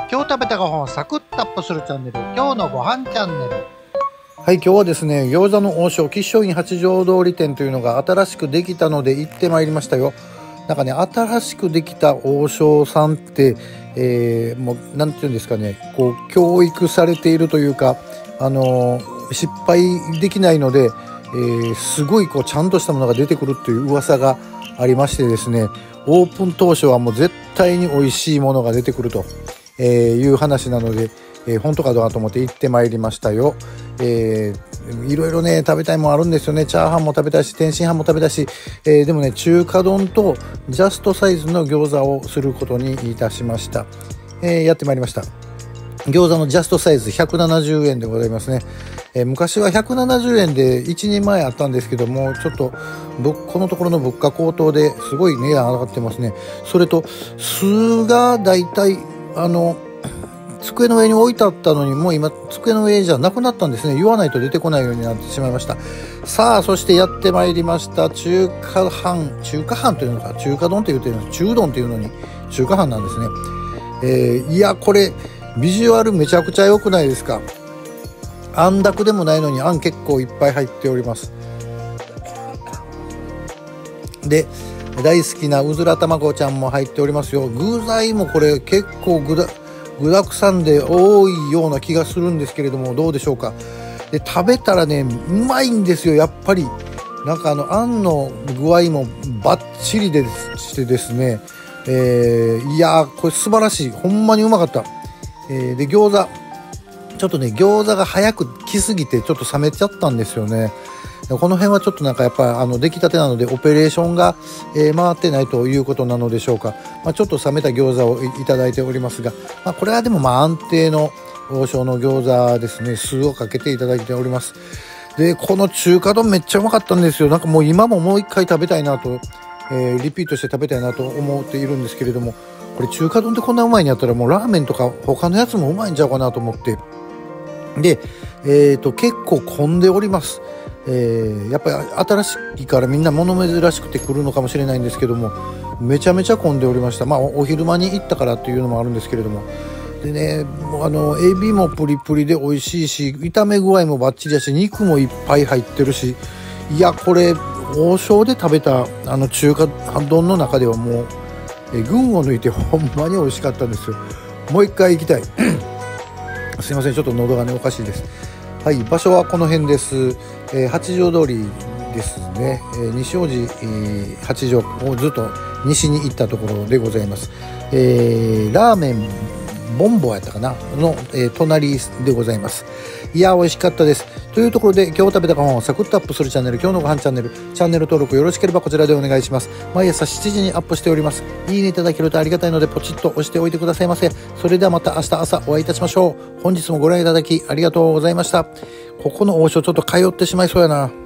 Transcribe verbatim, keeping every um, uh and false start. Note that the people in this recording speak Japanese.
今日食べたご飯をサクッとアップするチャンネル、今日のご飯チャンネル。 はい、今日はですね、餃子の王将吉祥院八条通り店というのが新しくできたので行ってまいりましたよ。なんかね、新しくできた王将さんって、えー、もうなんていうんですかね、こう教育されているというか、あのー、失敗できないので、えー、すごいこうちゃんとしたものが出てくるっていう噂がありましてですね、オープン当初はもう絶対に美味しいものが出てくると、えー、いう話なので、えー、本当かどうかと思って行ってまいりましたよ。えー、いろいろね食べたいもんあるんですよね。チャーハンも食べたいし、天津飯も食べたいし、えー、でもね中華丼とジャストサイズの餃子をすることにいたしました。えー、やってまいりました。餃子のジャストサイズひゃくななじゅうえんでございますね。えー、昔はひゃくななじゅうえんでいちにんまえあったんですけども、ちょっとこのところの物価高騰ですごい値段上がってますね。それと酢がだいたいあの机の上に置いてあったのに、もう今机の上じゃなくなったんですね。言わないと出てこないようになってしまいました。さあ、そしてやってまいりました中華飯、中華飯というのか中華丼というというの中丼というのに中華飯なんですね。えー、いやこれビジュアルめちゃくちゃ良くないですか。あんだくでもないのにあん結構いっぱい入っております。で大好きなうずら卵ちゃんも入っておりますよ。具材もこれ結構具だ具だくさんで多いような気がするんですけれども、どうでしょうか。で食べたらねうまいんですよ。やっぱりなんかあのあんの具合もバッチリでしてですね、えー、いやーこれ素晴らしい、ほんまにうまかった。えー、で餃子ちょっとね餃子が早く来すぎてちょっと冷めちゃったんですよね。この辺はちょっとなんかやっぱりあの出来たてなのでオペレーションが、えー、回ってないということなのでしょうか。まあ、ちょっと冷めた餃子を い, いただいておりますが、まあ、これはでもまあ安定の王将の餃子ですね。酢をかけていただいております。でこの中華丼めっちゃうまかったんですよ。なんかもう今ももう一回食べたいなと、えー、リピートして食べたいなと思っているんですけれども、これ中華丼ってこんなうまいんやったらもうラーメンとか他のやつもうまいんちゃうかなと思って、で、えー、と結構混んでおります。えー、やっぱり新しいからみんな物珍しくて来るのかもしれないんですけども、めちゃめちゃ混んでおりました。まあお昼間に行ったからっていうのもあるんですけれども、でねあのエビもプリプリで美味しいし、炒め具合もバッチリだし、肉もいっぱい入ってるし、いやこれ王将で食べたあの中華丼の中ではもうえ群を抜いてほんまに美味しかったんですよ。もう一回行きたいすいません、ちょっと喉がねおかしいです。はい、場所はこの辺です。えー、八条通りですね。えー、西大路、えー、八条をずっと西に行ったところでございます。えー、ラーメンボンボやったかなの、えー、隣でございます。いや美味しかったです。というところで今日食べたご飯をサクッとアップするチャンネル、今日のご飯チャンネル、チャンネル登録よろしければこちらでお願いします。毎朝しちじにアップしております。いいねいただけるとありがたいのでポチッと押しておいてくださいませ。それではまた明日朝お会いいたしましょう。本日もご覧いただきありがとうございました。ここの王将ちょっと通ってしまいそうやな。